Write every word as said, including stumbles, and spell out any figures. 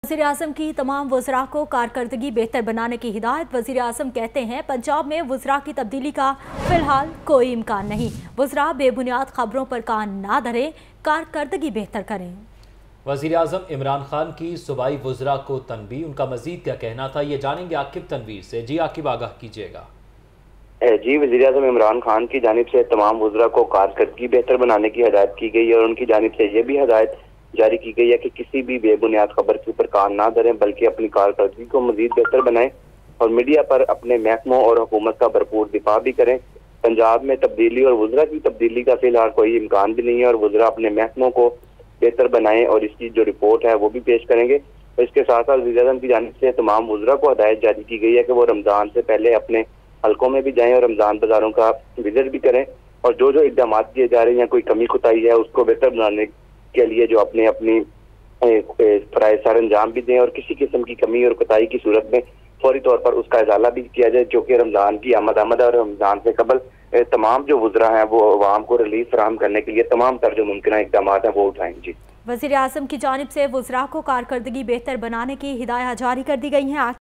वज़ीर-ए-आज़म की तमाम वज़रा को कारकर्दगी बेहतर बनाने की हिदायत। वज़ीर-ए-आज़म कहते हैं पंजाब में वज़रा की तब्दीली का फिलहाल कोई इम्कान नहीं। वज़रा बेबुनियाद खबरों पर कान ना धरें, कारकर्दगी बेहतर करें। वज़ीर-ए-आज़म इमरान खान की सूबाई वज़रा को तनबी, उनका मज़ीद क्या कहना था ये जानेंगे आकिब तनवीर से। जी आकिब, आगाह कीजिएगा। जी, वज़ीर-ए-आज़म इमरान खान की जानिब से तमाम वज़रा को कारकर्दगी बेहतर बनाने की हिदायत की गई है और उनकी जानिब से ये भी हिदायत जारी की गई है कि किसी भी बेबुनियाद खबर के ऊपर कान ना धरें, बल्कि अपनी कारकर्दगी को मजीद बेहतर बनाएं और मीडिया पर अपने महकमों और हुकूमत का भरपूर दिफा भी करें। पंजाब में तब्दीली और वज़रा की तब्दीली का फिलहाल कोई इम्कान भी नहीं है और वज़रा अपने महकमों को बेहतर बनाएं और इसकी जो रिपोर्ट है वो भी पेश करेंगे। तो इसके साथ साथ वज़ीर-ए-आज़म की जानिब से तमाम वज़रा को हिदायत जारी की गई है कि वो रमज़ान से पहले अपने हलकों में भी जाएं और रमज़ान बाजारों का विजिट भी करें और जो जो इक़दाम किए जा रहे हैं, कोई कमी कुताही है उसको बेहतर बनाने के लिए जो अपने अपनी फराइज़ सर अंजाम भी दें और किसी किस्म की कमी और कोताही की सूरत में फौरी तौर पर उसका इजाला भी किया जाए, जो कि रमज़ान की आमद आमद और रमज़ान से कबल तमाम जो वज़रा हैं वो अवाम को रिलीफ फराहम करने के लिए तमाम तर जो मुमकिन इक़दाम हैं वो उठाएंगे। वज़ीर-ए-आज़म की जानिब से वज़रा को कारकर्दगी बेहतर बनाने की हिदायत जारी कर दी गई हैं।